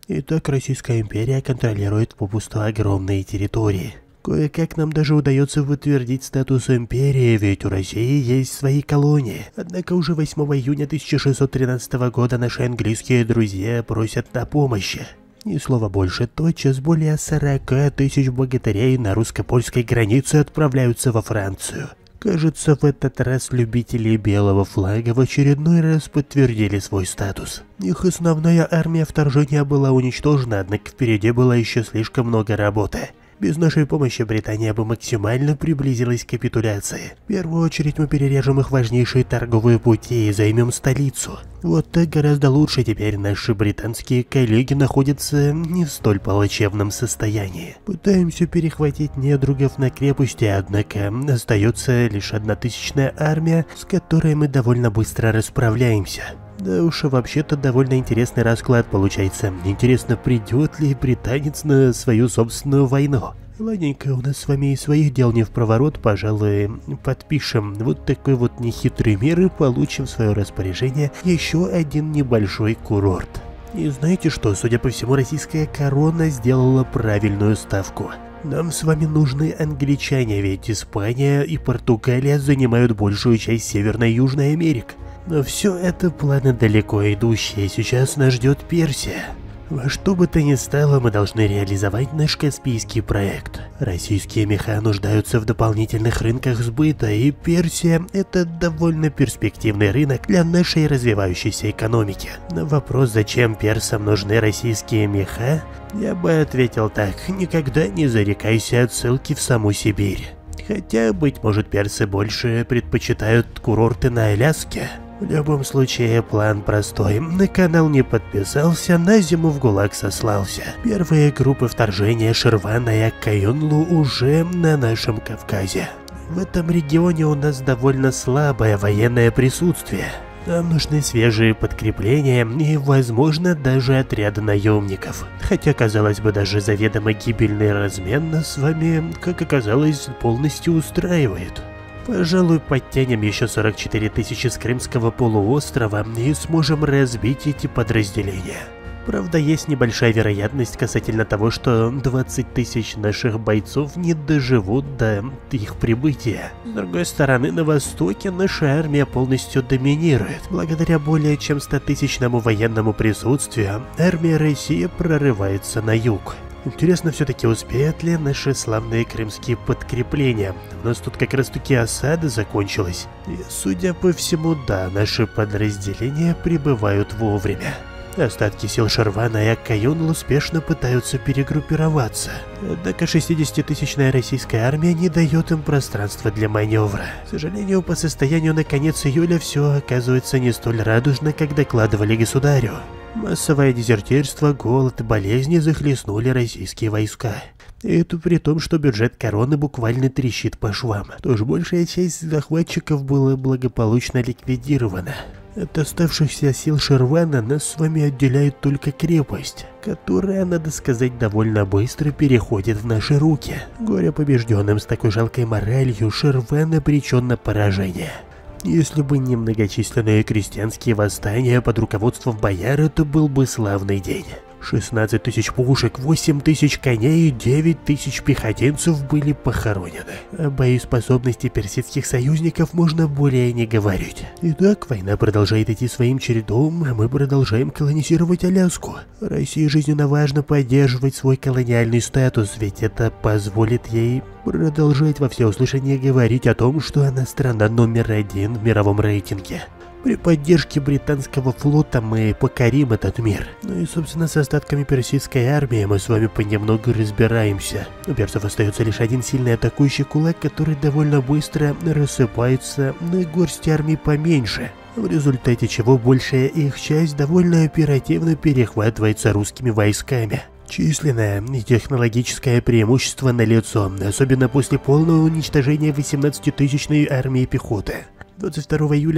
Итак, Российская империя контролирует попусту огромные территории. Кое-как нам даже удается утвердить статус империи, ведь у России есть свои колонии. Однако уже 8 июня 1613 года наши английские друзья просят о помощи. Ни слова больше, тотчас более 40 тысяч богатырей на русско-польской границе отправляются во Францию. Кажется, в этот раз любители белого флага в очередной раз подтвердили свой статус. Их основная армия вторжения была уничтожена, однако впереди было еще слишком много работы. Без нашей помощи Британия бы максимально приблизилась к капитуляции. В первую очередь мы перережем их важнейшие торговые пути и займем столицу. Вот так гораздо лучше. Теперь наши британские коллеги находятся не в столь плачевном состоянии. Пытаемся перехватить недругов на крепости, однако остается лишь 1000-я армия, с которой мы довольно быстро расправляемся. Да уж, вообще-то довольно интересный расклад получается. Интересно, придет ли британец на свою собственную войну? Ладненько, у нас с вами и своих дел не впроворот, пожалуй, подпишем вот такой вот нехитрый мир и получим в свое распоряжение еще один небольшой курорт. И знаете что, судя по всему, российская корона сделала правильную ставку. Нам с вами нужны англичане, ведь Испания и Португалия занимают большую часть Северной и Южной Америк. Но все это планы далеко идущие, сейчас нас ждет Персия. Во что бы то ни стало, мы должны реализовать наш Каспийский проект. Российские меха нуждаются в дополнительных рынках сбыта, и Персия – это довольно перспективный рынок для нашей развивающейся экономики. На вопрос, зачем персам нужны российские меха, я бы ответил так: никогда не зарекайся от ссылки в саму Сибирь. Хотя, быть может, персы больше предпочитают курорты на Аляске. В любом случае, план простой. На канал не подписался, на зиму в ГУЛАГ сослался. Первые группы вторжения Ширвана и Аккаюнлу уже на нашем Кавказе. В этом регионе у нас довольно слабое военное присутствие. Нам нужны свежие подкрепления и, возможно, даже отряды наемников. Хотя, казалось бы, даже заведомо гибельный размен нас с вами, как оказалось, полностью устраивает. Пожалуй, подтянем еще 44 тысячи с Крымского полуострова и сможем разбить эти подразделения. Правда, есть небольшая вероятность касательно того, что 20 тысяч наших бойцов не доживут до их прибытия. С другой стороны, на востоке наша армия полностью доминирует. Благодаря более чем 100-тысячному военному присутствию, армия России прорывается на юг. Интересно все-таки, успеют ли наши славные крымские подкрепления? У нас тут как раз таки осада закончилась. И, судя по всему, да, наши подразделения прибывают вовремя. Остатки сил Ширвана и Аккаюнлу успешно пытаются перегруппироваться. Однако 60-тысячная российская армия не дает им пространства для маневра. К сожалению, по состоянию на конец июля все оказывается не столь радужно, как докладывали государю. Массовое дезертирство, голод и болезни захлестнули российские войска. И это при том, что бюджет короны буквально трещит по швам. Тоже большая часть захватчиков была благополучно ликвидирована. От оставшихся сил Ширвана нас с вами отделяет только крепость, которая, надо сказать, довольно быстро переходит в наши руки. Горе побежденным с такой жалкой моралью, Ширван обречен на поражение. Если бы не многочисленные крестьянские восстания под руководством бояр, это был бы славный день. 16 тысяч пушек, 8 тысяч коней и 9 тысяч пехотинцев были похоронены. О боеспособности персидских союзников можно более не говорить. Итак, война продолжает идти своим чередом, а мы продолжаем колонизировать Аляску. России жизненно важно поддерживать свой колониальный статус, ведь это позволит ей продолжать во всеуслышание говорить о том, что она страна номер 1 в мировом рейтинге. При поддержке британского флота мы покорим этот мир. Ну и, собственно, с остатками персидской армии мы с вами понемногу разбираемся. У персов остается лишь один сильный атакующий кулак, который довольно быстро рассыпается на горсть армий поменьше, в результате чего большая их часть довольно оперативно перехватывается русскими войсками. Численное и технологическое преимущество налицо, особенно после полного уничтожения 18-тысячной армии пехоты. 22 июля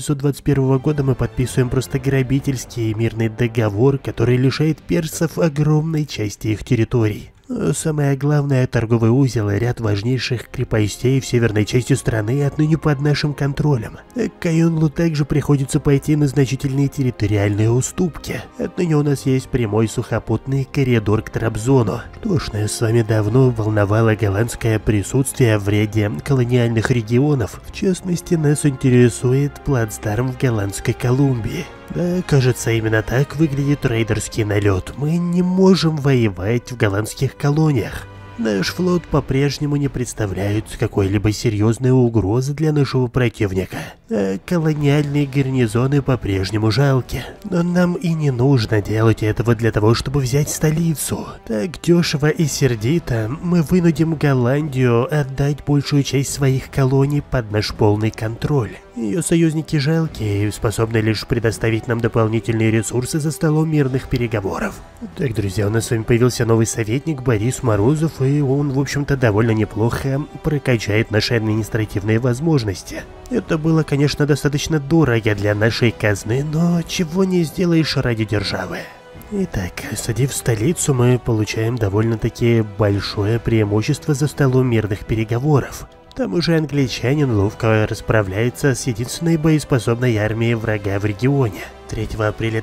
1621 года мы подписываем просто грабительский мирный договор, который лишает персов огромной части их территорий. Самое главное, торговый узел и ряд важнейших крепостей в северной части страны отныне под нашим контролем. Каюнлу также приходится пойти на значительные территориальные уступки. Отныне у нас есть прямой сухопутный коридор к Трабзону. Что ж, нас с вами давно волновало голландское присутствие в ряде колониальных регионов. В частности, нас интересует плацдарм в Голландской Колумбии. Да, кажется, именно так выглядит рейдерский налет. Мы не можем воевать в голландских колониях. Наш флот по-прежнему не представляет какой-либо серьезной угрозы для нашего противника. А колониальные гарнизоны по-прежнему жалки. Но нам и не нужно делать этого для того, чтобы взять столицу. Так дешево и сердито мы вынудим Голландию отдать большую часть своих колоний под наш полный контроль. Ее союзники жалкие и способны лишь предоставить нам дополнительные ресурсы за столом мирных переговоров. Так, друзья, у нас с вами появился новый советник Борис Морозов, и он, в общем-то, довольно неплохо прокачает наши административные возможности. Это было, конечно, достаточно дорого для нашей казны, но чего не сделаешь ради державы. Итак, садив в столицу, мы получаем довольно-таки большое преимущество за столом мирных переговоров. К тому же англичанин ловко расправляется с единственной боеспособной армией врага в регионе. 3 апреля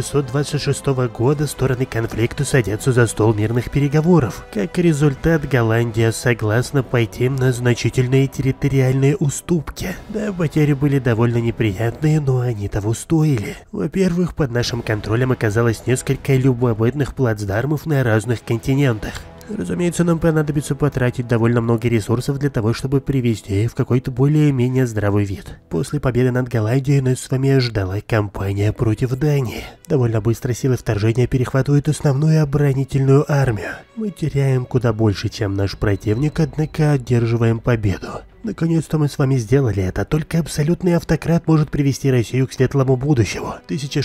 1626 года стороны конфликта садятся за стол мирных переговоров. Как результат, Голландия согласна пойти на значительные территориальные уступки. Да, потери были довольно неприятные, но они того стоили. Во-первых, под нашим контролем оказалось несколько любопытных плацдармов на разных континентах. Разумеется, нам понадобится потратить довольно много ресурсов для того, чтобы привести их в какой-то более-менее здравый вид. После победы над Голландией нас с вами ждала кампания против Дании. Довольно быстро силы вторжения перехватывают основную оборонительную армию. Мы теряем куда больше, чем наш противник, однако одерживаем победу. Наконец-то мы с вами сделали это, только абсолютный автократ может привести Россию к светлому будущему.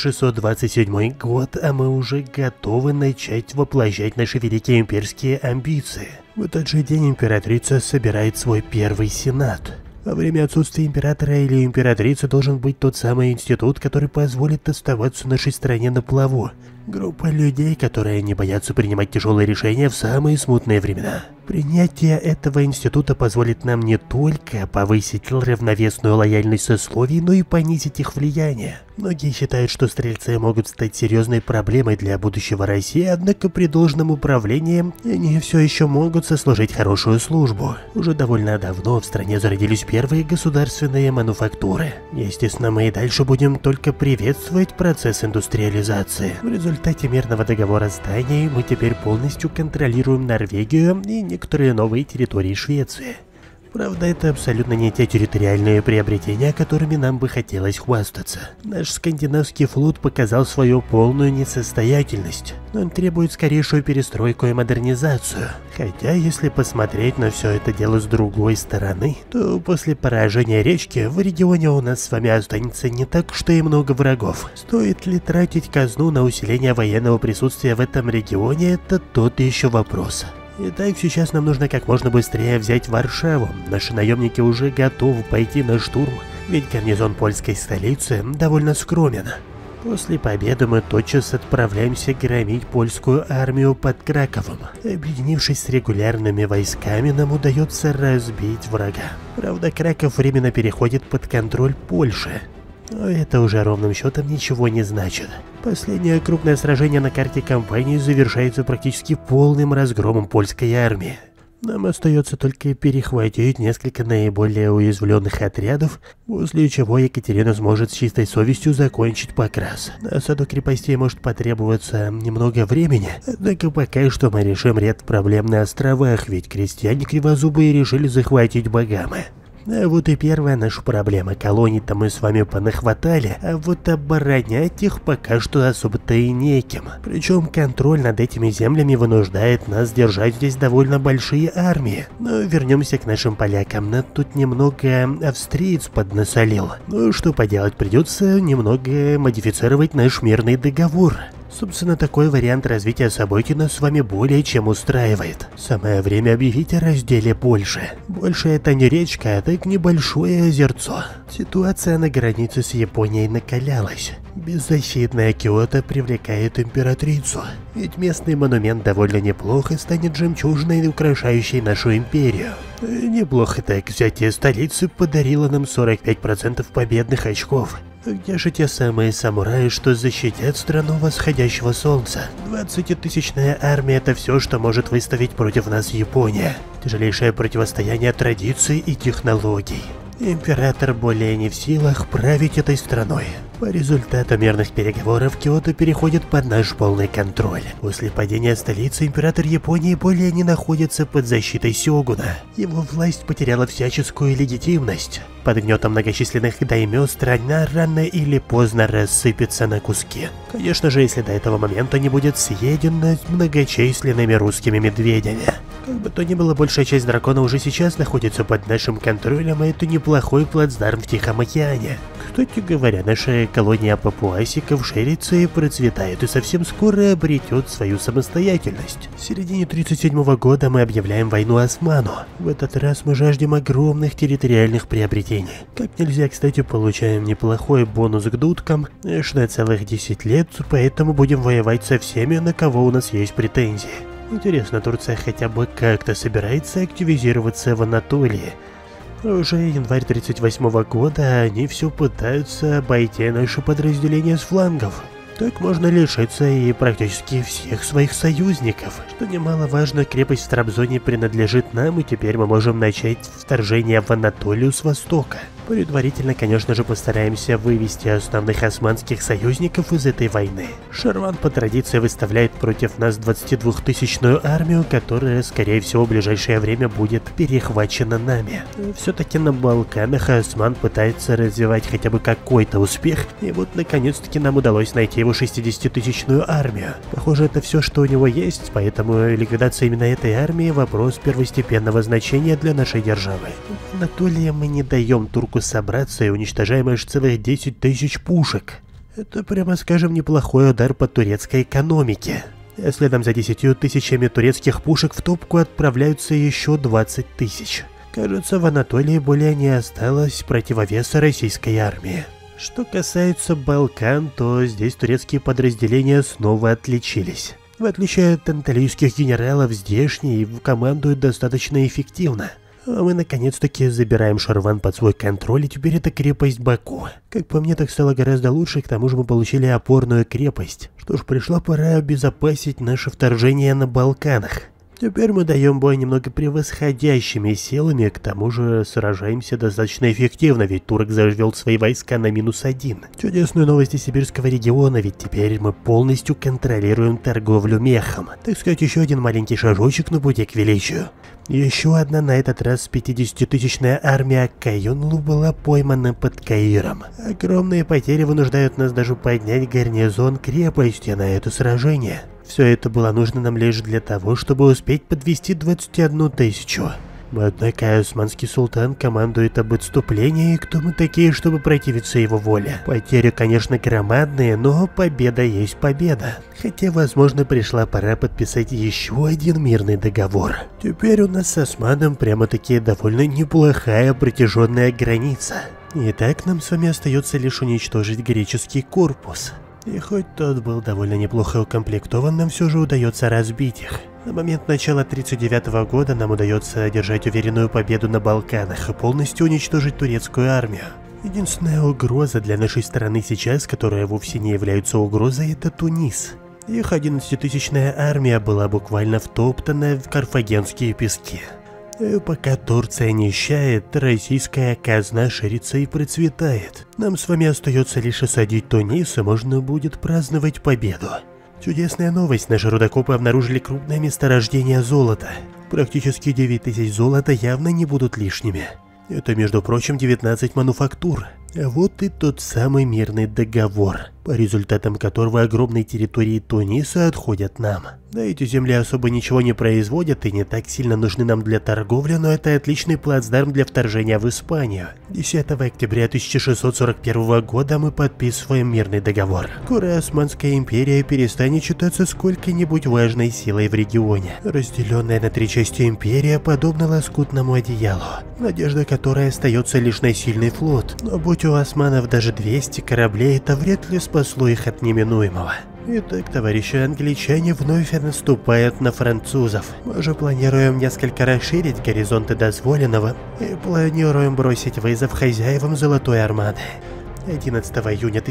1627 год, а мы уже готовы начать воплощать наши великие имперские амбиции. В этот же день императрица собирает свой первый сенат. Во время отсутствия императора или императрицы должен быть тот самый институт, который позволит оставаться нашей стране на плаву. Группа людей, которые не боятся принимать тяжелые решения в самые смутные времена. Принятие этого института позволит нам не только повысить равновесную лояльность сословий, но и понизить их влияние. Многие считают, что стрельцы могут стать серьезной проблемой для будущего России, однако при должном управлении они все еще могут сослужить хорошую службу. Уже довольно давно в стране зародились первые государственные мануфактуры. Естественно, мы и дальше будем только приветствовать процесс индустриализации. В результате мирного договора с Данией мы теперь полностью контролируем Норвегию и некоторые новые территории Швеции. Правда, это абсолютно не те территориальные приобретения, которыми нам бы хотелось хвастаться. Наш скандинавский флот показал свою полную несостоятельность. Он требует скорейшую перестройку и модернизацию. Хотя, если посмотреть на все это дело с другой стороны, то после поражения речки в регионе у нас с вами останется не так уж и много врагов. Стоит ли тратить казну на усиление военного присутствия в этом регионе, это тот еще вопрос. Итак, сейчас нам нужно как можно быстрее взять Варшаву. Наши наемники уже готовы пойти на штурм, ведь гарнизон польской столицы довольно скромен. После победы мы тотчас отправляемся громить польскую армию под Краковом. Объединившись с регулярными войсками, нам удается разбить врага. Правда, Краков временно переходит под контроль Польши. Но это уже ровным счетом ничего не значит. Последнее крупное сражение на карте кампании завершается практически полным разгромом польской армии. Нам остается только перехватить несколько наиболее уязвленных отрядов, после чего Екатерина сможет с чистой совестью закончить покрас. На осаду крепостей может потребоваться немного времени, однако пока что мы решим ряд проблем на островах, ведь крестьяне кривозубые решили захватить Багамы. А вот и первая наша проблема. Колоний-то мы с вами понахватали, а вот оборонять их пока что особо-то и неким. Причем контроль над этими землями вынуждает нас держать здесь довольно большие армии. Но вернемся к нашим полякам. Нас тут немного австриец поднасолил. Ну что поделать, придется немного модифицировать наш мирный договор. Собственно, такой вариант развития событий нас с вами более чем устраивает. Самое время объявить о разделе больше. Больше это не речка, а так небольшое озерцо. Ситуация на границе с Японией накалялась. Беззащитная Киото привлекает императрицу, ведь местный монумент довольно неплохо станет жемчужиной, украшающей нашу империю. Неплохо так, взятие столицы подарило нам 45% победных очков. Где же те самые самураи, что защитят страну восходящего солнца? 20-тысячная армия — это все, что может выставить против нас Япония. Тяжелейшее противостояние традиций и технологий. Император более не в силах править этой страной. По результату мирных переговоров Киото переходит под наш полный контроль. После падения столицы император Японии более не находится под защитой сёгуна. Его власть потеряла всяческую легитимность. Под гнетом многочисленных даймё страна рано или поздно рассыпется на куски. Конечно же, если до этого момента не будет съедена многочисленными русскими медведями. Как бы то ни было, большая часть дракона уже сейчас находится под нашим контролем, и это неплохой плацдарм в Тихом океане. Кстати говоря, наша колония папуасиков ширится и процветает, и совсем скоро обретет свою самостоятельность. В середине 1937 года мы объявляем войну Осману. В этот раз мы жаждем огромных территориальных приобретений. Как нельзя, кстати, получаем неплохой бонус к дудкам аж на целых 10 лет, поэтому будем воевать со всеми, на кого у нас есть претензии. Интересно, Турция хотя бы как-то собирается активизироваться в Анатолии. Уже январь 1938 года они все пытаются обойти наши подразделения с флангов. Так можно лишиться и практически всех своих союзников. Что немаловажно, крепость в Трабзоне принадлежит нам, и теперь мы можем начать вторжение в Анатолию с востока. Предварительно, конечно же, постараемся вывести основных османских союзников из этой войны. Шарван по традиции выставляет против нас 22-тысячную армию, которая, скорее всего, в ближайшее время будет перехвачена нами. Все-таки на Балканах Осман пытается развивать хотя бы какой-то успех, и вот наконец-таки нам удалось найти его 60-тысячную армию. Похоже, это все, что у него есть, поэтому ликвидация именно этой армии — вопрос первостепенного значения для нашей державы. В Анатолии мы не даем турку собраться и уничтожаем аж целых 10 тысяч пушек. Это, прямо скажем, неплохой удар по турецкой экономике. А следом за 10 тысячами турецких пушек в топку отправляются еще 20 тысяч. Кажется, в Анатолии более не осталось противовеса российской армии. Что касается Балкан, то здесь турецкие подразделения снова отличились. В отличие от анталийских генералов, здешние командуют достаточно эффективно. А мы наконец-таки забираем Шарван под свой контроль, и теперь это крепость Баку. Как по мне, так стало гораздо лучше, к тому же мы получили опорную крепость. Что ж, пришла пора обезопасить наше вторжение на Балканах. Теперь мы даем бой немного превосходящими силами, к тому же сражаемся достаточно эффективно, ведь турок завел свои войска на -1. Чудесную новость из сибирского региона, ведь теперь мы полностью контролируем торговлю мехом. Так сказать, еще один маленький шажочек на пути к величию. Еще одна, на этот раз 50-тысячная армия Каюнлу была поймана под Каиром. Огромные потери вынуждают нас даже поднять гарнизон крепости на это сражение. Все это было нужно нам лишь для того, чтобы успеть подвести 21 тысячу. Однако османский султан командует об отступлении, и кто мы такие, чтобы противиться его воле? Потери, конечно, громадные, но победа есть победа. Хотя, возможно, пришла пора подписать еще один мирный договор. Теперь у нас с османом прямо-таки довольно неплохая протяженная граница. Итак, нам с вами остается лишь уничтожить греческий корпус. И хоть тот был довольно неплохо укомплектован, нам все же удается разбить их. На момент начала 1939 года нам удается одержать уверенную победу на Балканах и полностью уничтожить турецкую армию. Единственная угроза для нашей страны сейчас, которая вовсе не является угрозой, это Тунис. Их 11-тысячная армия была буквально втоптана в карфагенские пески. И пока Турция нищает, российская казна ширится и процветает. Нам с вами остается лишь осадить Тунис, и можно будет праздновать победу. Чудесная новость, наши рудокопы обнаружили крупное месторождение золота. Практически 9000 золота явно не будут лишними. Это, между прочим, 19 мануфактур. А вот и тот самый мирный договор, по результатам которого огромные территории Туниса отходят нам. Да, эти земли особо ничего не производят и не так сильно нужны нам для торговли, но это отличный плацдарм для вторжения в Испанию. 10 октября 1641 года мы подписываем мирный договор. Скоро Османская империя перестанет считаться сколько-нибудь важной силой в регионе. Разделенная на 3 части империя подобна лоскутному одеялу, надежда которой остается лишь на сильный флот. Но будь у османов даже 200 кораблей, это вряд ли спасло их от неминуемого. Итак, товарищи англичане вновь наступают на французов. Мы же планируем несколько расширить горизонты дозволенного и планируем бросить вызов хозяевам Золотой Армады. 11 июня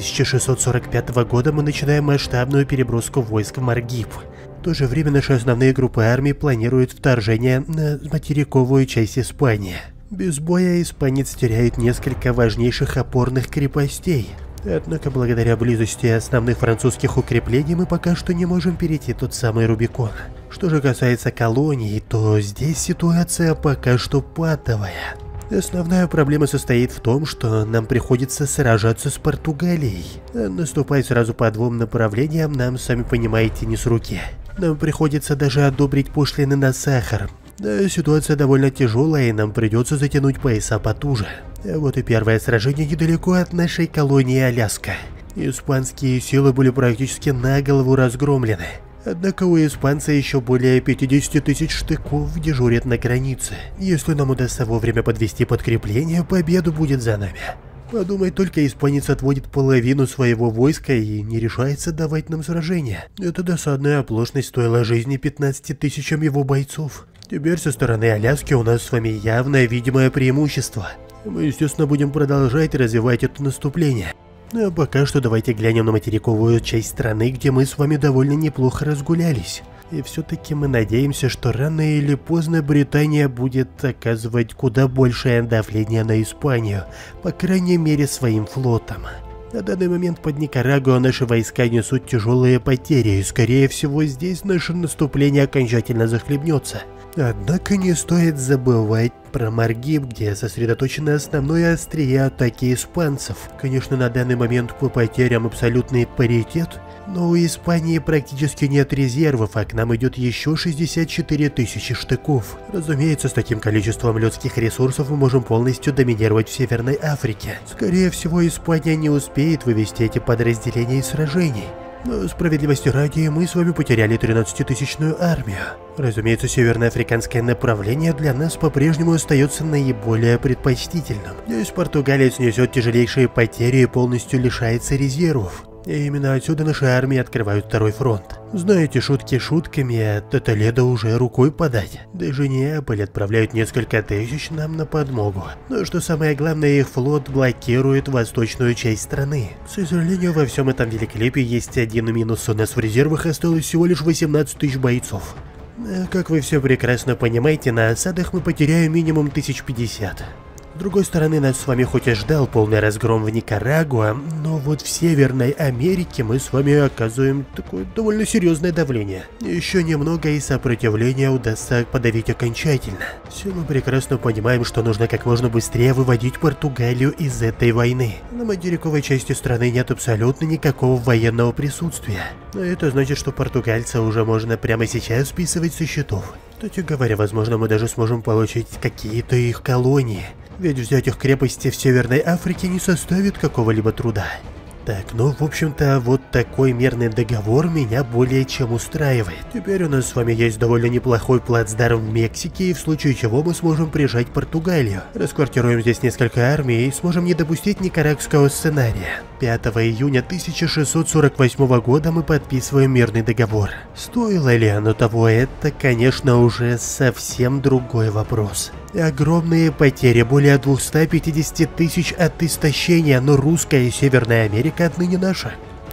1645 года мы начинаем масштабную переброску войск в Маргиб. В то же время наши основные группы армий планируют вторжение на материковую часть Испании. Без боя испанец теряет несколько важнейших опорных крепостей. Однако, благодаря близости основных французских укреплений, мы пока что не можем перейти тот самый Рубикон. Что же касается колоний, то здесь ситуация пока что патовая. Основная проблема состоит в том, что нам приходится сражаться с Португалией. Наступать сразу по 2 направлениям нам, сами понимаете, не с руки. Нам приходится даже одобрить пошлины на сахар. Да, ситуация довольно тяжелая, и нам придется затянуть пояса потуже. Вот и первое сражение недалеко от нашей колонии Аляска. Испанские силы были практически на голову разгромлены. Однако у испанца еще более 50 тысяч штыков дежурят на границе. Если нам удастся вовремя подвести подкрепление, победа будет за нами. Подумай только, испанец отводит половину своего войска и не решается давать нам сражение. Эта досадная оплошность стоила жизни 15 тысячам его бойцов. Теперь со стороны Аляски у нас с вами явное видимое преимущество. Мы, естественно, будем продолжать развивать это наступление. А пока что давайте глянем на материковую часть страны, где мы с вами довольно неплохо разгулялись. И все-таки мы надеемся, что рано или поздно Британия будет оказывать куда большее давление на Испанию, по крайней мере своим флотом. На данный момент под Никарагуа наши войска несут тяжелые потери, и скорее всего здесь наше наступление окончательно захлебнется. Однако не стоит забывать про Маргиб, где сосредоточено основное острие атаки испанцев. Конечно, на данный момент по потерям абсолютный паритет, но у Испании практически нет резервов, а к нам идет еще 64 тысячи штыков. Разумеется, с таким количеством людских ресурсов мы можем полностью доминировать в Северной Африке. Скорее всего, Испания не успеет вывести эти подразделения из сражений. Но справедливости ради, мы с вами потеряли 13-тысячную армию. Разумеется, северноафриканское направление для нас по-прежнему остается наиболее предпочтительным. Здесь португалец несет тяжелейшие потери и полностью лишается резервов. И именно отсюда наши армии открывают второй фронт. Знаете, шутки шутками, а до Толедо уже рукой подать. Даже Неаполь отправляют несколько тысяч нам на подмогу. Но что самое главное, их флот блокирует восточную часть страны. К сожалению, во всем этом великолепии есть один минус. У нас в резервах осталось всего лишь 18 тысяч бойцов. Как вы все прекрасно понимаете, на осадах мы потеряем минимум 1050. С другой стороны, нас с вами хоть и ждал полный разгром в Никарагуа, но вот в Северной Америке мы с вами оказываем такое довольно серьезное давление. Еще немного и сопротивление удастся подавить окончательно. Все мы прекрасно понимаем, что нужно как можно быстрее выводить Португалию из этой войны. На материковой части страны нет абсолютно никакого военного присутствия. А это значит, что португальца уже можно прямо сейчас списывать со счетов. Кстати говоря, возможно, мы даже сможем получить какие-то их колонии. Ведь взять их крепости в Северной Африке не составит какого-либо труда. Так, ну, в общем-то, вот такой мирный договор меня более чем устраивает. Теперь у нас с вами есть довольно неплохой плацдарм в Мексике, и в случае чего мы сможем прижать Португалию. Расквартируем здесь несколько армий и сможем не допустить никарагского сценария. 5 июня 1648 года мы подписываем мирный договор. Стоило ли оно того, это, конечно, уже совсем другой вопрос. Огромные потери, более 250 тысяч от истощения, но русская и Северная Америка отныне наша.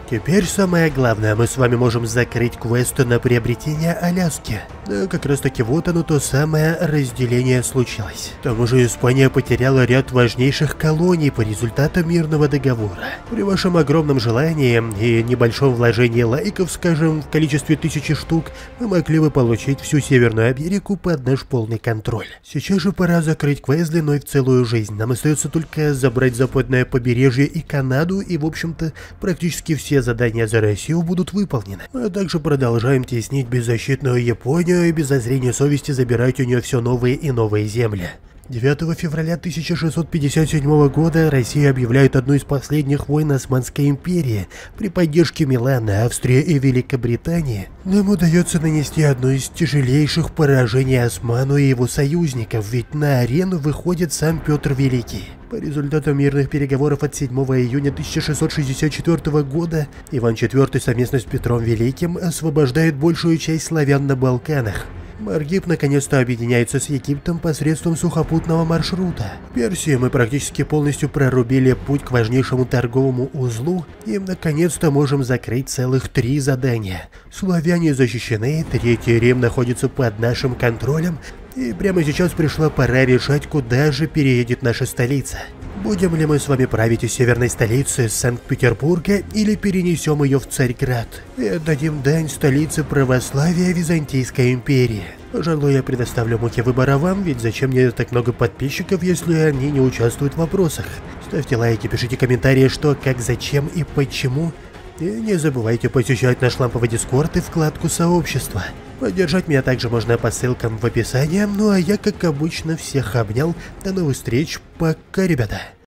Теперь самое главное, мы с вами можем закрыть квест на приобретение Аляски. Да, как раз таки вот оно, то самое разделение случилось. К тому же Испания потеряла ряд важнейших колоний по результатам мирного договора. При вашем огромном желании и небольшом вложении лайков, скажем, в количестве 1000 штук, мы могли бы получить всю Северную Америку под наш полный контроль. Сейчас же пора закрыть квест длиной в целую жизнь. Нам остается только забрать западное побережье и Канаду, и в общем-то практически все задания за Россию будут выполнены. А также продолжаем теснить беззащитную Японию и без зазрения совести забирать у нее все новые и новые земли. 9 февраля 1657 года Россия объявляет одну из последних войн Османской империи. При поддержке Милана, Австрии и Великобритании нам удается нанести одно из тяжелейших поражений Осману и его союзников, ведь на арену выходит сам Петр Великий. По результатам мирных переговоров от 7 июня 1664 года Иван IV совместно с Петром Великим освобождает большую часть славян на Балканах. Маргип наконец-то объединяется с Египтом посредством сухопутного маршрута. В Персии мы практически полностью прорубили путь к важнейшему торговому узлу и наконец-то можем закрыть целых 3 задания. Славяне защищены, Третий Рим находится под нашим контролем, и прямо сейчас пришла пора решать, куда же переедет наша столица. Будем ли мы с вами править из северной столицы Санкт-Петербурга или перенесем ее в Царьград и отдадим дань столице православия Византийской империи? Пожалуй, я предоставлю муки выбора вам, ведь зачем мне так много подписчиков, если они не участвуют в вопросах? Ставьте лайки, пишите комментарии, что, как, зачем и почему. И не забывайте посещать наш ламповый дискорд и вкладку сообщества. Поддержать меня также можно по ссылкам в описании, ну а я, как обычно, всех обнял. До новых встреч, пока, ребята.